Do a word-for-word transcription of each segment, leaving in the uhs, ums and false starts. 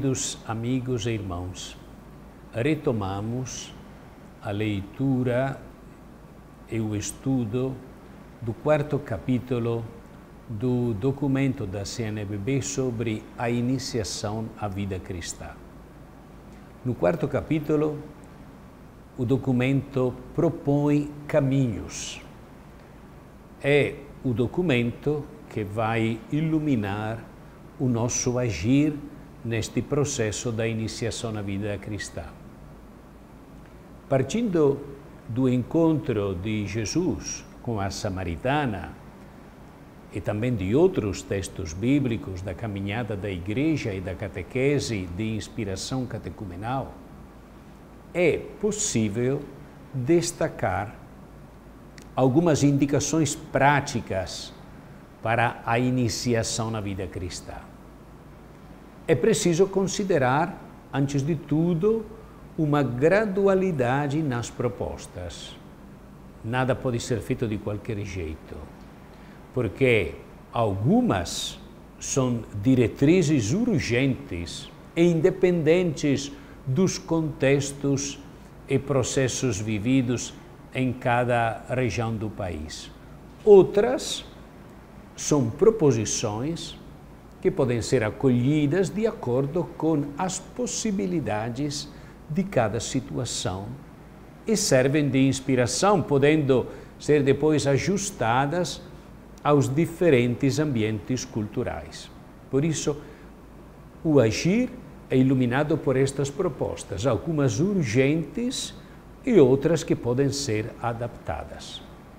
Queridos amigos e irmãos, retomamos a leitura e o estudo do quarto capítulo do documento da C N B B sobre a iniciação à vida cristã. No quarto capítulo, o documento propõe caminhos. É o documento que vai iluminar o nosso agir neste processo da iniciação à vida cristã. Partindo do encontro de Jesus com a samaritana e também de outros textos bíblicos da caminhada da igreja e da catequese de inspiração catecumenal, é possível destacar algumas indicações práticas para a iniciação na vida cristã. É preciso considerar, antes de tudo, uma gradualidade nas propostas. Nada pode ser feito de qualquer jeito, porque algumas são diretrizes urgentes e independentes dos contextos e processos vividos em cada região do país. Outras são proposições que podem ser acolhidas de acordo com as possibilidades de cada situação e servem de inspiração, podendo ser depois ajustadas aos diferentes ambientes culturais. Por isso, o agir é iluminado por estas propostas, algumas urgentes e outras que podem ser adaptadas.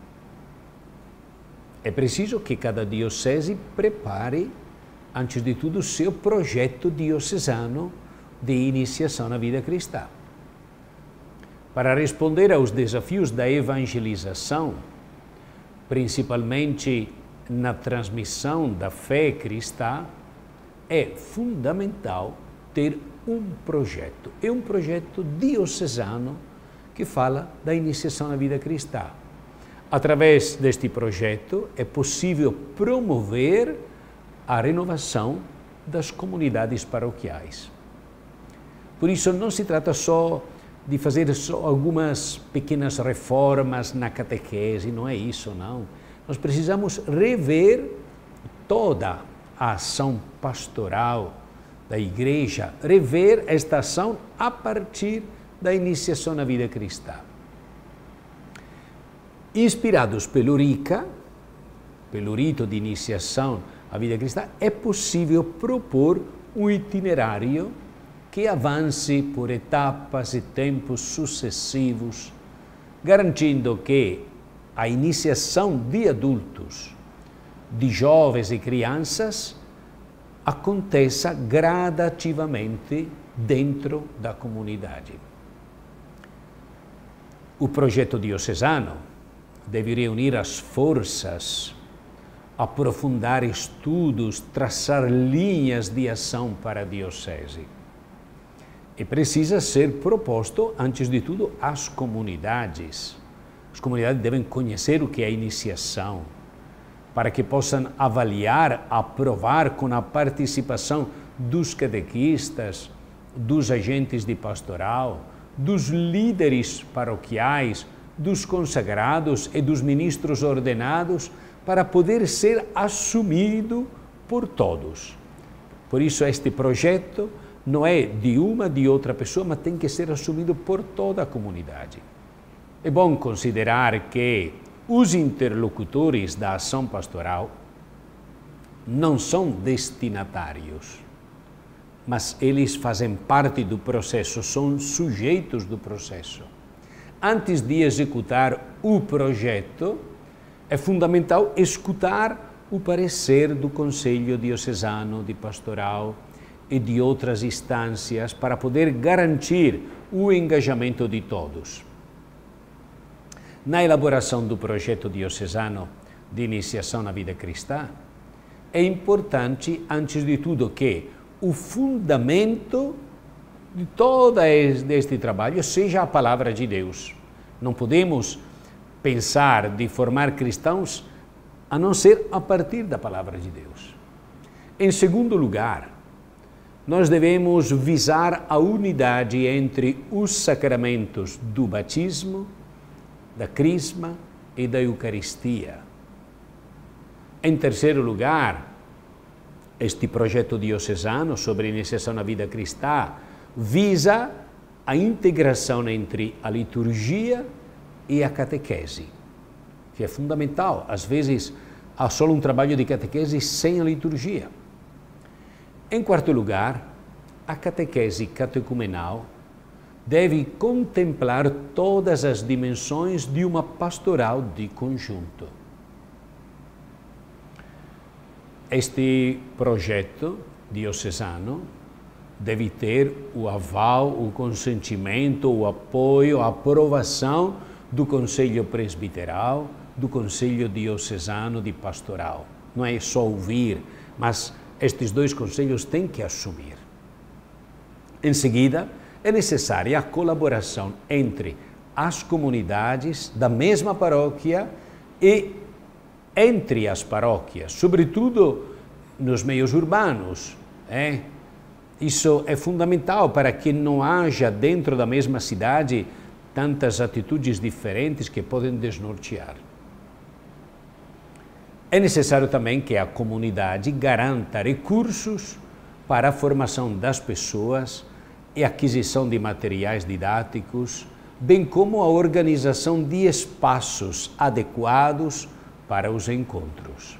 É preciso que cada diocese prepare, antes de tudo, o seu projeto diocesano de iniciação na vida cristã. Para responder aos desafios da evangelização, principalmente na transmissão da fé cristã, é fundamental ter um projeto. É um projeto diocesano que fala da iniciação na vida cristã. Através deste projeto é possível promover a renovação das comunidades paroquiais. Por isso, não se trata só de fazer só algumas pequenas reformas na catequese, não é isso, não. Nós precisamos rever toda a ação pastoral da Igreja, rever esta ação a partir da iniciação na vida cristã. Inspirados pelo RICA, pelo rito de iniciação à vida cristã, é possível propor um itinerário que avance por etapas e tempos sucessivos, garantindo que a iniciação de adultos, de jovens e crianças, aconteça gradativamente dentro da comunidade. O projeto diocesano deve reunir as forças, aprofundar estudos, traçar linhas de ação para a diocese. E precisa ser proposto, antes de tudo, às comunidades. As comunidades devem conhecer o que é a iniciação, para que possam avaliar, aprovar com a participação dos catequistas, dos agentes de pastoral, dos líderes paroquiais, dos consagrados e dos ministros ordenados, para poder ser assumido por todos. Por isso, este projeto não é de uma, de outra pessoa, mas tem que ser assumido por toda a comunidade. É bom considerar que os interlocutores da ação pastoral não são destinatários, mas eles fazem parte do processo, são sujeitos do processo. Antes de executar o projeto, é fundamental escutar o parecer do Conselho Diocesano de Pastoral e de outras instâncias para poder garantir o engajamento de todos. Na elaboração do projeto diocesano de iniciação na vida cristã, é importante, antes de tudo, que o fundamento de todo este trabalho seja a palavra de Deus. Não podemos pensar de formar cristãos a não ser a partir da palavra de Deus. Em segundo lugar, nós devemos visar a unidade entre os sacramentos do batismo, da crisma e da Eucaristia. Em terceiro lugar, este projeto diocesano sobre a iniciação na vida cristã visa a integração entre a liturgia e a catequese, que é fundamental. Às vezes, há só um trabalho de catequese sem a liturgia. Em quarto lugar, a catequese catecumenal deve contemplar todas as dimensões de uma pastoral de conjunto. Este projeto diocesano deve ter o aval, o consentimento, o apoio, a aprovação do Conselho Presbiteral, do Conselho Diocesano de Pastoral. Não é só ouvir, mas estes dois conselhos têm que assumir. Em seguida, é necessária a colaboração entre as comunidades da mesma paróquia e entre as paróquias, sobretudo nos meios urbanos. É? Isso é fundamental para que não haja dentro da mesma cidade tantas atitudes diferentes que podem desnortear. É necessário também que a comunidade garanta recursos para a formação das pessoas e aquisição de materiais didáticos, bem como a organização de espaços adequados para os encontros.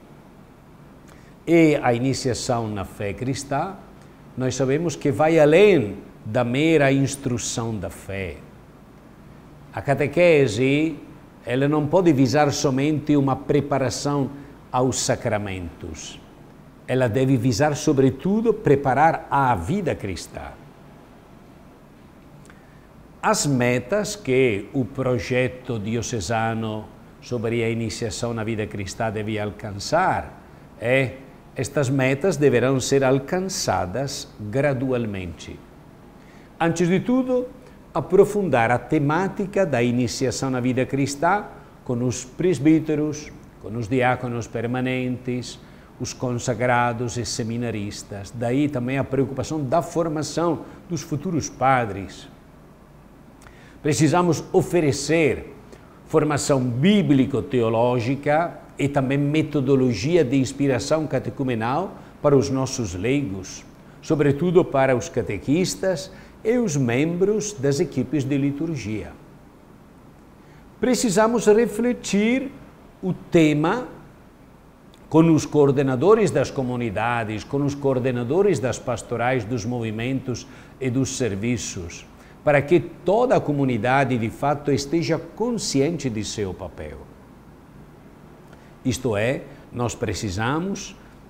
E a iniciação na fé cristã, nós sabemos que vai além da mera instrução da fé. A catequese, ela não pode visar somente uma preparação aos sacramentos. Ela deve visar, sobretudo, preparar a vida cristã. As metas que o projeto diocesano sobre a iniciação na vida cristã deve alcançar, é, estas metas deverão ser alcançadas gradualmente. Antes de tudo, aprofundar a temática da iniciação na vida cristã com os presbíteros, com os diáconos permanentes, os consagrados e seminaristas. Daí também a preocupação da formação dos futuros padres. Precisamos oferecer formação bíblico-teológica e também metodologia de inspiração catecumenal para os nossos leigos, sobretudo para os catequistas e os membros das equipes de liturgia. Precisamos refletir o tema com os coordenadores das comunidades, com os coordenadores das pastorais dos movimentos e dos serviços, para que toda a comunidade, de fato, esteja consciente de seu papel. Isto é, nós precisamos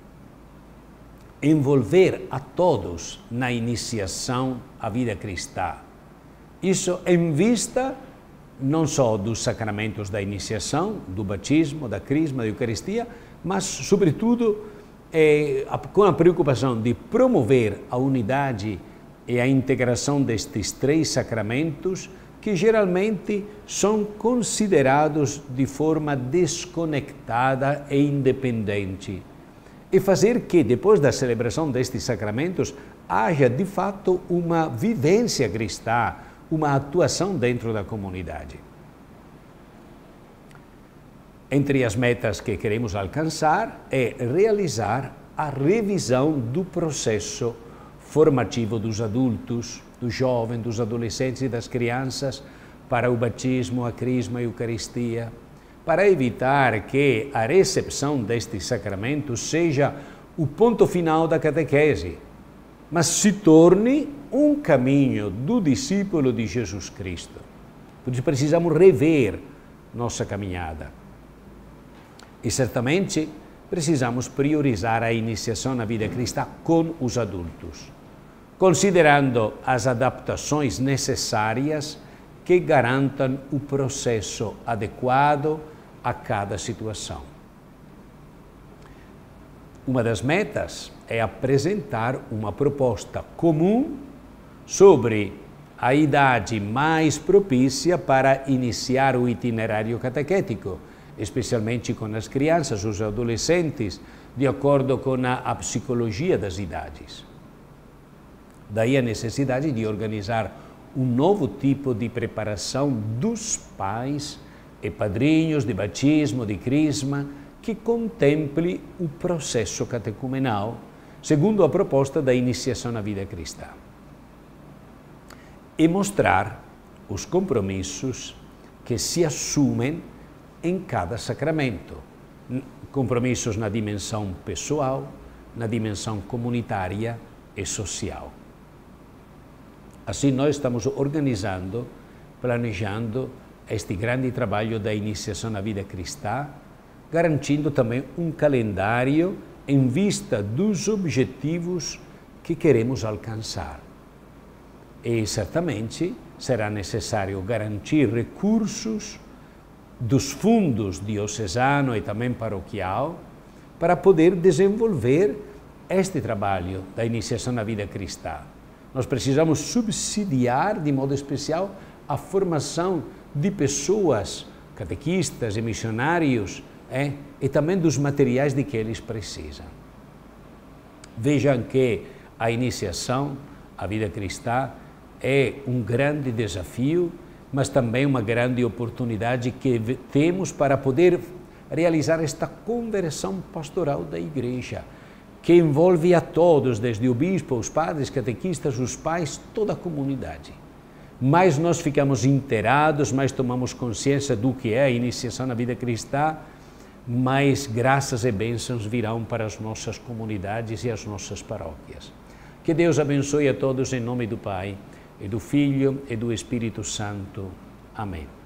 envolver a todos na iniciação à vida cristã. Isso em vista não só dos sacramentos da iniciação, do batismo, da crisma, da Eucaristia, mas, sobretudo, é, com a preocupação de promover a unidade e a integração destes três sacramentos, que geralmente são considerados de forma desconectada e independente, e fazer que, depois da celebração destes sacramentos, haja de fato uma vivência cristã, uma atuação dentro da comunidade. Entre as metas que queremos alcançar é realizar a revisão do processo formativo dos adultos, dos jovens, dos adolescentes e das crianças para o batismo, a crisma e a Eucaristia, para evitar que a recepção destes sacramentos seja o ponto final da catequese, mas se torne um caminho do discípulo de Jesus Cristo. Por isso precisamos rever nossa caminhada. E certamente precisamos priorizar a iniciação na vida cristã com os adultos, considerando as adaptações necessárias que garantam o processo adequado a cada situação. Uma das metas é apresentar uma proposta comum sobre a idade mais propícia para iniciar o itinerário catequético, especialmente com as crianças, os adolescentes, de acordo com a, a psicologia das idades. Daí a necessidade de organizar um novo tipo de preparação dos pais e padrinhos de batismo, de crisma, que contemple o processo catecumenal, segundo a proposta da iniciação na vida cristã. E mostrar os compromissos que se assumem em cada sacramento. Compromissos na dimensão pessoal, na dimensão comunitária e social. Assim, nós estamos organizando, planejando este grande trabalho da iniciação na vida cristã, garantindo também um calendário em vista dos objetivos que queremos alcançar. E certamente será necessário garantir recursos dos fundos diocesano e também paroquial para poder desenvolver este trabalho da iniciação na vida cristã. Nós precisamos subsidiar de modo especial a formação de pessoas, catequistas e missionários, é, e também dos materiais de que eles precisam. Vejam que a iniciação à vida cristã é um grande desafio, mas também uma grande oportunidade que temos para poder realizar esta conversão pastoral da Igreja, que envolve a todos, desde o bispo, os padres, catequistas, os pais, toda a comunidade. Mais nós ficamos inteirados, mais tomamos consciência do que é a iniciação na vida cristã, mais graças e bênçãos virão para as nossas comunidades e as nossas paróquias. Que Deus abençoe a todos em nome do Pai, e do Filho e do Espírito Santo. Amém.